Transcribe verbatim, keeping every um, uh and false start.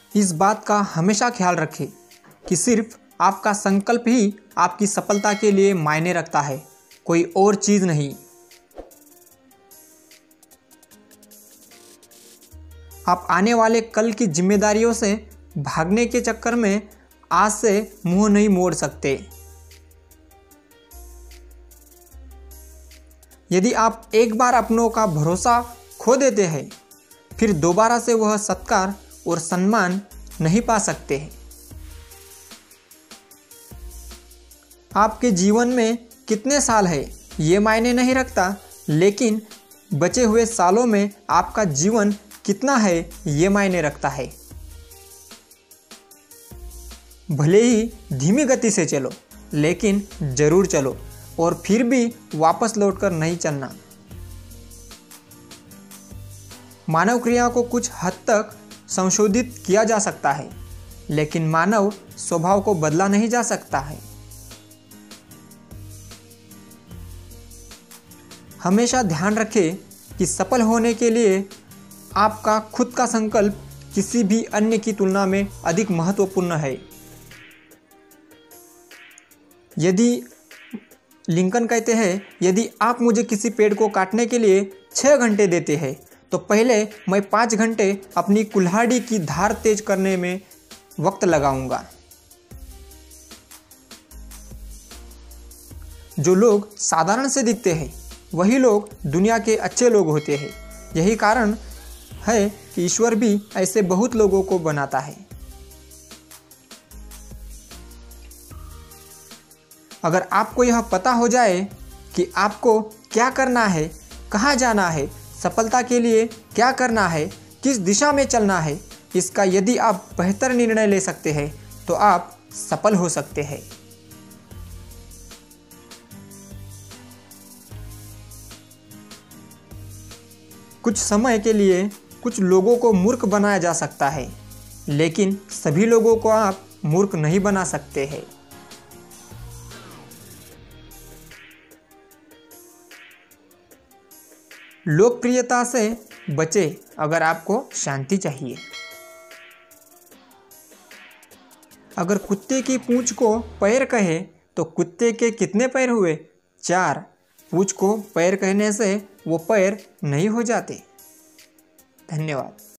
इस बात का हमेशा ख्याल रखें कि सिर्फ आपका संकल्प ही आपकी सफलता के लिए मायने रखता है, कोई और चीज़ नहीं। आप आने वाले कल की जिम्मेदारियों से भागने के चक्कर में आज से मुंह नहीं मोड़ सकते। यदि आप एक बार अपनों का भरोसा खो देते हैं, फिर दोबारा से वह सत्कार और सम्मान नहीं पा सकते हैं। आपके जीवन में कितने साल है ये मायने नहीं रखता, लेकिन बचे हुए सालों में आपका जीवन कितना है ये मायने रखता है। भले ही धीमी गति से चलो, लेकिन जरूर चलो और फिर भी वापस लौटकर नहीं चलना। मानव क्रिया को कुछ हद तक संशोधित किया जा सकता है, लेकिन मानव स्वभाव को बदला नहीं जा सकता है। हमेशा ध्यान रखें कि सफल होने के लिए आपका खुद का संकल्प किसी भी अन्य की तुलना में अधिक महत्वपूर्ण है। यदि लिंकन कहते हैं, यदि आप मुझे किसी पेड़ को काटने के लिए छः घंटे देते हैं तो पहले मैं पाँच घंटे अपनी कुल्हाड़ी की धार तेज करने में वक्त लगाऊंगा। जो लोग साधारण से दिखते हैं वही लोग दुनिया के अच्छे लोग होते हैं। यही कारण है कि ईश्वर भी ऐसे बहुत लोगों को बनाता है। अगर आपको यह पता हो जाए कि आपको क्या करना है, कहाँ जाना है, सफलता के लिए क्या करना है, किस दिशा में चलना है, इसका यदि आप बेहतर निर्णय ले सकते हैं तो आप सफल हो सकते हैं। कुछ समय के लिए कुछ लोगों को मूर्ख बनाया जा सकता है, लेकिन सभी लोगों को आप मूर्ख नहीं बना सकते हैं। लोकप्रियता से बचे अगर आपको शांति चाहिए। अगर कुत्ते की पूंछ को पैर कहे तो कुत्ते के कितने पैर हुए? चार। पूंछ को पैर कहने से वो पैर नहीं हो जाते। धन्यवाद।